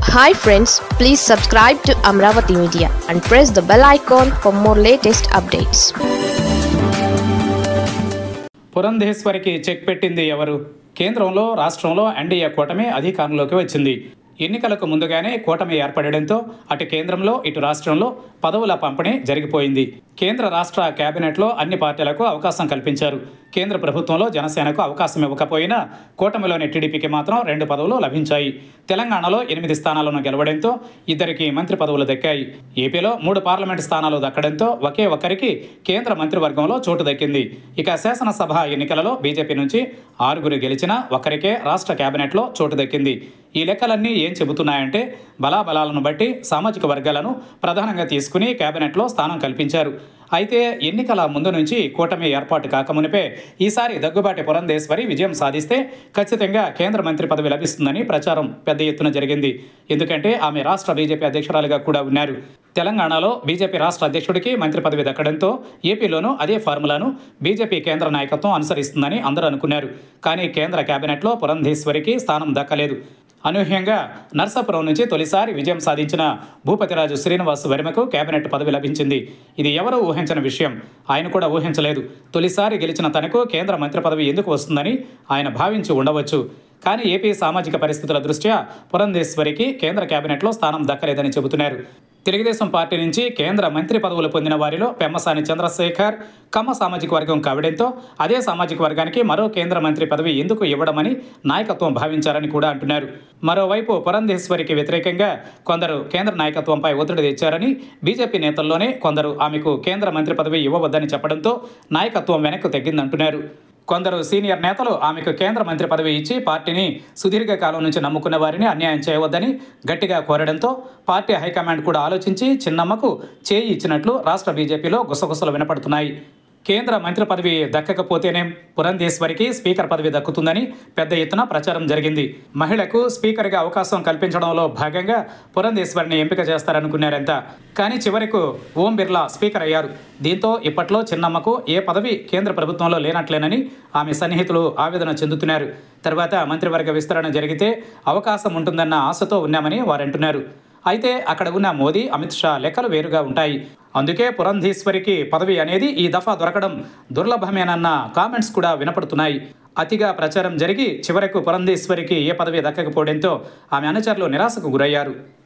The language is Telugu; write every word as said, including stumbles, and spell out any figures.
Hi friends, please subscribe to Amravati Media and press the bell icon for more latest updates. పురంధేశ్వరికి చెక్ పెట్టింది ఎవరు? కేంద్రంలో రాష్ట్రంలో ఎన్డీఏ కూటమి అధికారంలోకి వచ్చింది. ఎన్నికలకు ముందుగానే కూటమి ఏర్పడడంతో అటు కేంద్రంలో ఇటు రాష్ట్రంలో పదవుల పంపిణీ జరిగిపోయింది. కేంద్ర రాష్ట్ర కేబినెట్లో అన్ని పార్టీలకు అవకాశం కల్పించారు. కేంద్ర ప్రభుత్వంలో జనసేనకు అవకాశం ఇవ్వకపోయినా కూటమిలోని టీడీపీకి మాత్రం రెండు పదవులు లభించాయి. తెలంగాణలో ఎనిమిది స్థానాలను గెలవడంతో ఇద్దరికి మంత్రి పదవులు దక్కాయి. ఏపీలో మూడు పార్లమెంటు స్థానాలు దక్కడంతో ఒకే ఒక్కరికి కేంద్ర మంత్రివర్గంలో చోటు దక్కింది. ఇక శాసనసభ ఎన్నికలలో బీజేపీ నుంచి ఆరుగురు గెలిచినా ఒక్కరికే రాష్ట్ర కేబినెట్లో చోటు దక్కింది. ఈ లెక్కలన్నీ ఏం చెబుతున్నాయంటే బలాబలాలను బట్టి సామాజిక వర్గాలను ప్రధానంగా తీసుకుని కేబినెట్లో స్థానం కల్పించారు. అయితే ఎన్నికల ముందు నుంచి కూటమి ఏర్పాటు కాకమునిపే ఈసారి దగ్గుబాటి పురంధేశ్వరి విజయం సాధిస్తే ఖచ్చితంగా కేంద్ర మంత్రి పదవి లభిస్తుందని ప్రచారం పెద్ద ఎత్తున జరిగింది. ఎందుకంటే ఆమె రాష్ట్ర బీజేపీ అధ్యక్షురాలిగా కూడా ఉన్నారు. తెలంగాణలో బీజేపీ రాష్ట్ర అధ్యక్షుడికి మంత్రి పదవి దక్కడంతో ఏపీలోనూ అదే ఫార్ములాను బీజేపీ కేంద్ర నాయకత్వం అనుసరిస్తుందని అందరూ అనుకున్నారు. కానీ కేంద్ర కేబినెట్లో పురంధేశ్వరికి స్థానం దక్కలేదు. అనూహ్యంగా నర్సాపురం నుంచి తొలిసారి విజయం సాధించిన భూపతిరాజు శ్రీనివాస్ వర్మకు కేబినెట్ పదవి లభించింది. ఇది ఎవరూ ఊహించని విషయం. ఆయన కూడా ఊహించలేదు. తొలిసారి గెలిచిన తనకు కేంద్ర మంత్రి పదవి ఎందుకు వస్తుందని ఆయన భావించి ఉండవచ్చు. కానీ ఏపీ సామాజిక పరిస్థితుల దృష్ట్యా పురంధేశ్వరికి కేంద్ర కేబినెట్లో స్థానం దక్కలేదని చెబుతున్నారు. తెలుగుదేశం పార్టీ నుంచి కేంద్ర మంత్రి పదవులు పొందిన వారిలో పెమ్మసాని చంద్రశేఖర్ కమ్మ సామాజిక వర్గం కావడంతో అదే సామాజిక వర్గానికి మరో కేంద్ర మంత్రి పదవి ఎందుకు ఇవ్వడమని నాయకత్వం భావించారని కూడా అంటున్నారు. మరోవైపు పురంధేశ్వరికి వ్యతిరేకంగా కొందరు కేంద్ర నాయకత్వంపై ఒత్తిడి తెచ్చారని, బీజేపీ నేతల్లోనే కొందరు ఆమెకు కేంద్ర మంత్రి పదవి ఇవ్వవద్దని చెప్పడంతో నాయకత్వం వెనక్కు తగ్గిందంటున్నారు. కొందరు సీనియర్ నేతలు ఆమెకు కేంద్ర మంత్రి పదవి ఇచ్చి పార్టీని సుదీర్ఘకాలం నుంచి నమ్ముకున్న వారిని అన్యాయం చేయవద్దని గట్టిగా కోరడంతో పార్టీ హైకమాండ్ కూడా ఆలోచించి చిన్నమ్మకు చేయి ఇచ్చినట్లు రాష్ట్ర బీజేపీలో గుసగుసలు వినపడుతున్నాయి. కేంద్ర మంత్రి పదవి దక్కకపోతేనే పురంధేశ్వరికి స్పీకర్ పదవి దక్కుతుందని పెద్ద ఎత్తున ప్రచారం జరిగింది. మహిళకు స్పీకర్గా అవకాశం కల్పించడంలో భాగంగా పురంధేశ్వరిని ఎంపిక చేస్తారనుకున్నారంతా. కానీ చివరకు ఓం బిర్లా స్పీకర్ అయ్యారు. దీంతో ఇప్పట్లో చిన్నమ్మకు ఏ పదవి కేంద్ర ప్రభుత్వంలో లేనట్లేనని ఆమె సన్నిహితులు ఆవేదన చెందుతున్నారు. తర్వాత మంత్రివర్గ విస్తరణ జరిగితే అవకాశం ఉంటుందన్న ఆశతో ఉన్నామని వారంటున్నారు. అయితే అక్కడ ఉన్న మోదీ, అమిత్ షా లెక్కలు వేరుగా ఉంటాయి. అందుకే పురంధేశ్వరికి పదవి అనేది ఈ దఫా దొరకడం దుర్లభమేనన్న కామెంట్స్ కూడా వినపడుతున్నాయి. అతిగా ప్రచారం జరిగి చివరకు పురంధేశ్వరికి ఏ పదవి దక్కకపోవడంతో ఆమె అనుచరులు నిరాశకు గురయ్యారు.